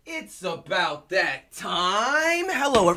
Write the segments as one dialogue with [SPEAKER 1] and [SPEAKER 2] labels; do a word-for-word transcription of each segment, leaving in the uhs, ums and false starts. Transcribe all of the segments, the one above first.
[SPEAKER 1] It's about that time. Hello.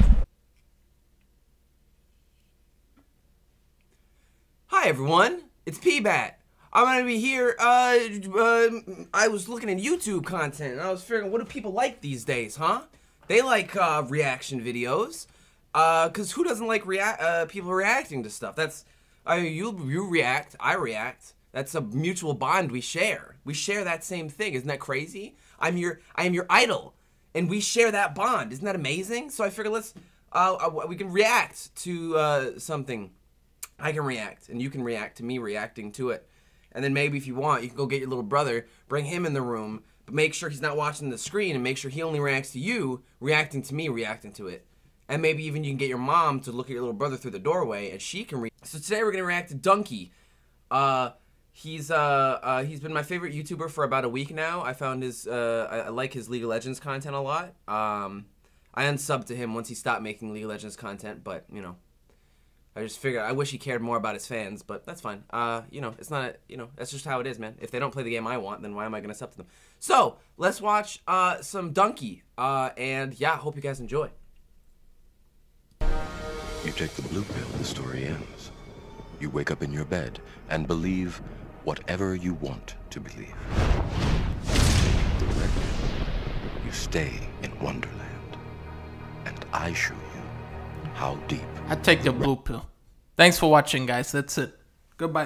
[SPEAKER 1] Hi everyone. It's Pbat. I'm gonna be here. Uh, uh, I was looking at YouTube content and I was figuring, what do people like these days, huh? They like uh, reaction videos. Uh, cause who doesn't like react? Uh, people reacting to stuff. That's, I mean, you you react, I react. That's a mutual bond we share. We share that same thing. Isn't that crazy? I'm your, I am your idol, and we share that bond. Isn't that amazing? So I figured let's, uh, we can react to uh, something. I can react, and you can react to me reacting to it. And then maybe if you want, you can go get your little brother, bring him in the room, but make sure he's not watching the screen, and make sure he only reacts to you, reacting to me, reacting to it. And maybe even you can get your mom to look at your little brother through the doorway, and she can react. So today we're gonna react to Donkey. Uh, he's uh, uh, he's been my favorite YouTuber for about a week now. I found his, uh, I, I like his League of Legends content a lot. Um, I unsubbed to him once he stopped making League of Legends content, but you know. I just figured, I wish he cared more about his fans, but that's fine. Uh, you know, it's not, you know, that's just how it is, man. If they don't play the game I want, then why am I going to sub to them? So, let's watch uh, some Donkey, uh, and yeah, hope you guys enjoy.
[SPEAKER 2] You take the blue pill, the story ends. You wake up in your bed and believe whatever you want to believe. The red pill, you stay in Wonderland, and I show you how deep.
[SPEAKER 3] I take the blue pill. Thanks for watching, guys. That's it. Goodbye.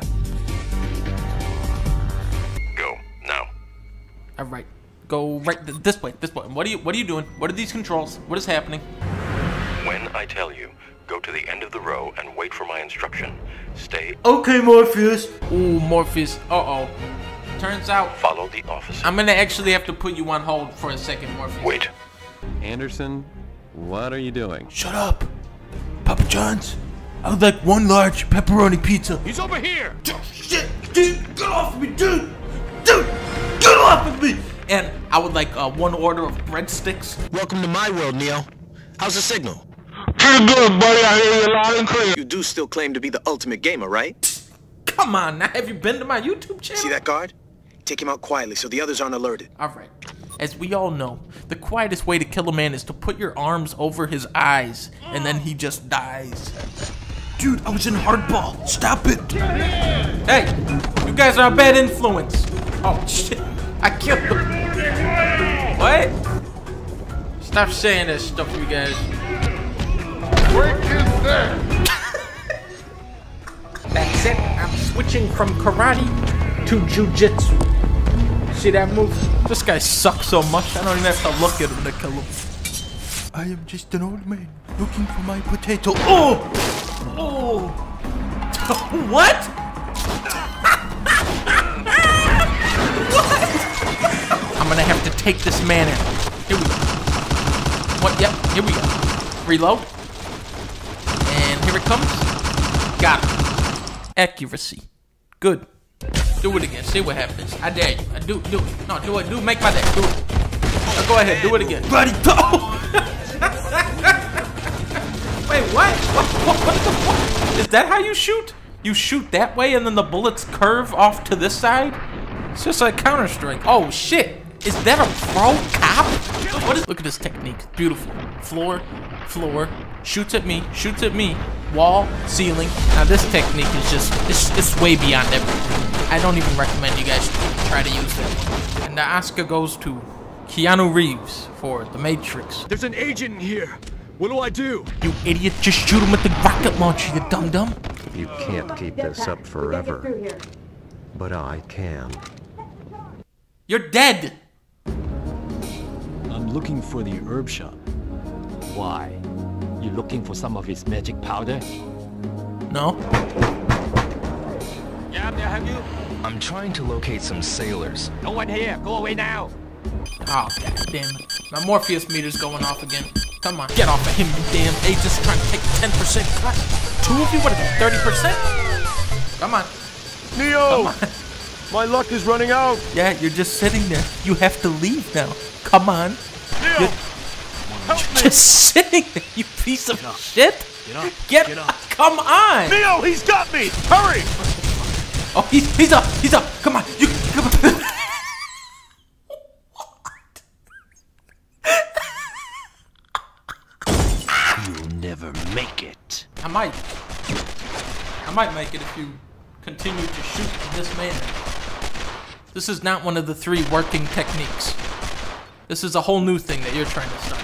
[SPEAKER 2] Go now.
[SPEAKER 3] All right, go right th this way. This way. What are you? What are you doing? What are these controls? What is happening?
[SPEAKER 2] When I tell you, go to the end of the row and wait for my instruction. Stay.
[SPEAKER 3] Okay, Morpheus. Ooh, Morpheus. Uh oh. Turns out.
[SPEAKER 2] Follow the officer.
[SPEAKER 3] I'm gonna actually have to put you on hold for a second, Morpheus.
[SPEAKER 2] Wait.
[SPEAKER 4] Anderson, what are you doing?
[SPEAKER 5] Shut up. Papa John's. I would like one large pepperoni pizza.
[SPEAKER 4] He's over here!
[SPEAKER 5] Shit, dude, get off of me, dude! Dude, get off of me!
[SPEAKER 3] And I would like uh, one order of breadsticks.
[SPEAKER 6] Welcome to my world, Neo. How's the signal?
[SPEAKER 7] Pretty good, buddy. I hear you loud and clear.
[SPEAKER 6] You do still claim to be the ultimate gamer, right?
[SPEAKER 3] Come on, now have you been to my YouTube channel?
[SPEAKER 6] See that guard? Take him out quietly so the others aren't alerted.
[SPEAKER 3] Alright. As we all know, the quietest way to kill a man is to put your arms over his eyes, and then he just dies.
[SPEAKER 5] Dude, I was in hardball. Stop it.
[SPEAKER 3] Hey, you guys are a bad influence. Oh, shit. I killed them. What? Stop saying that stuff, you guys.
[SPEAKER 7] Break his neck.
[SPEAKER 3] That's it. I'm switching from karate to jujitsu. See that move? This guy sucks so much, I don't even have to look at him to kill him.
[SPEAKER 5] I am just an old man looking for my potato. Oh!
[SPEAKER 3] Oh! What? What? I'm gonna have to take this man in. Here we go. What? Yep, here we go. Reload. And here it comes. Got it. Accuracy. Good. Do it again. See what happens. I dare you. I do. Do it. No, do it. Do make my day. Do it. Now go ahead. Do it again.
[SPEAKER 5] Bloody toe!
[SPEAKER 3] Wait, what? What? What? What the fuck? Is that how you shoot? You shoot that way and then the bullets curve off to this side? It's just like Counter-Strike. Oh shit! Is that a pro cop? What is? Look at this technique. Beautiful. Floor, floor. Shoots at me. Shoots at me. Wall, ceiling. Now this technique is just, it's, it's way beyond everything. I don't even recommend you guys try to use that one. And the Oscar goes to Keanu Reeves for The Matrix.
[SPEAKER 4] There's an agent in here. What do I do?
[SPEAKER 3] You idiot, just shoot him with the rocket launcher, you dum-dum.
[SPEAKER 8] You can't keep this up forever. But I can.
[SPEAKER 3] You're dead.
[SPEAKER 9] I'm looking for the herb shop. Why? You looking for some of his magic powder?
[SPEAKER 3] No.
[SPEAKER 9] Yeah, may I have you?
[SPEAKER 6] I'm trying to locate some sailors.
[SPEAKER 9] No one here. Go away now.
[SPEAKER 3] Oh, god damn it. My Morpheus meter's going off again. Come on, get off of him, you damn agents trying to take a ten percent cut. Two of you? What is it, thirty percent? Come on.
[SPEAKER 4] Neo!
[SPEAKER 3] Come on.
[SPEAKER 4] My luck is running out.
[SPEAKER 3] Yeah, you're just sitting there. You have to leave now. Come on.
[SPEAKER 4] Neo!
[SPEAKER 3] You're,
[SPEAKER 4] Help
[SPEAKER 3] you're
[SPEAKER 4] me!
[SPEAKER 3] just sitting there, you piece of
[SPEAKER 9] Get
[SPEAKER 3] shit.
[SPEAKER 9] Get up.
[SPEAKER 3] Get,
[SPEAKER 9] Get up.
[SPEAKER 3] Come on.
[SPEAKER 4] Neo, he's got me! Hurry!
[SPEAKER 3] Oh, he's, he's up. He's up. Come on. You, come on.
[SPEAKER 10] never make it.
[SPEAKER 3] I might. I might make it if you continue to shoot in this manner. This is not one of the three working techniques. This is a whole new thing that you're trying to start.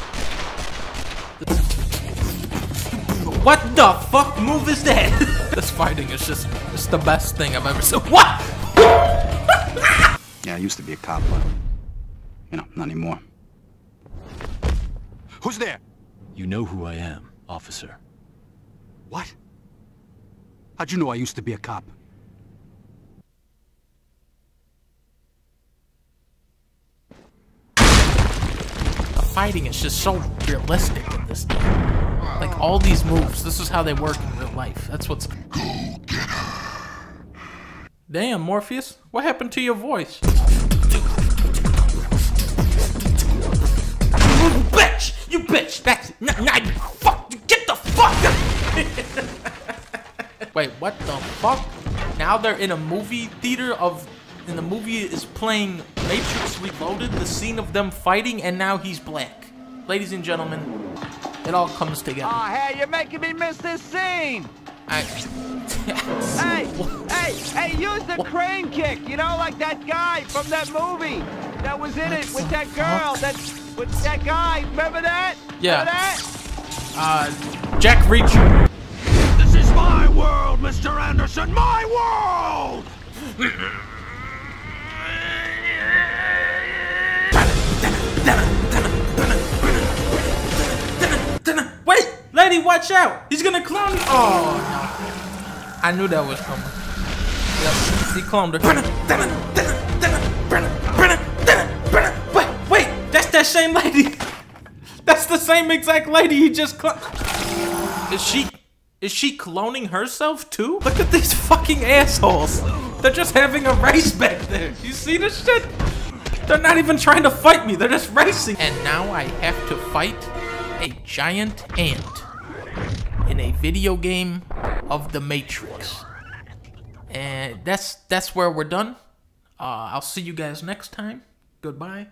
[SPEAKER 3] What the fuck move is that? This fighting is just, it's the best thing I've ever seen. What?
[SPEAKER 10] Yeah, I used to be a cop, but, you know, not anymore. Who's there?
[SPEAKER 9] You know who I am, officer.
[SPEAKER 10] What? How'd you know I used to be a cop?
[SPEAKER 3] The fighting is just so realistic in this game. Like all these moves, this is how they work in real life. That's what's. Go get her. Damn, Morpheus, what happened to your voice? You bitch! You bitch! That's not, not fuck! Get the fuck out! Wait, what the fuck? Now they're in a movie theater of, and the movie is playing Matrix Reloaded, the scene of them fighting, and now he's black. Ladies and gentlemen, it all comes together.
[SPEAKER 11] Oh, hey, you're making me miss this scene!
[SPEAKER 3] I...
[SPEAKER 11] hey, hey, hey, use the what? crane kick, you know, like that guy from that movie that was in what it with that girl, that, with that guy, remember that?
[SPEAKER 3] Yeah.
[SPEAKER 11] Remember that?
[SPEAKER 3] Uh, Jack Reacher.
[SPEAKER 4] This is my world, Mister Anderson, my world!
[SPEAKER 3] Wait, lady, watch out! He's gonna clone you. Oh no! I knew that was coming. Yep, he cloned her. Wait, wait, that's that same lady. That's the same exact lady he just cloned. Is she? Is she cloning herself too? Look at these fucking assholes. They're just having a race back there. You see this shit? They're not even trying to fight me. They're just racing. And now I have to fight a giant ant in a video game of the Matrix. And that's that's where we're done. Uh, I'll see you guys next time. Goodbye.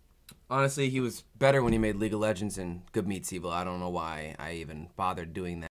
[SPEAKER 1] Honestly, he was better when he made League of Legends and Good Meets Evil. I don't know why I even bothered doing that.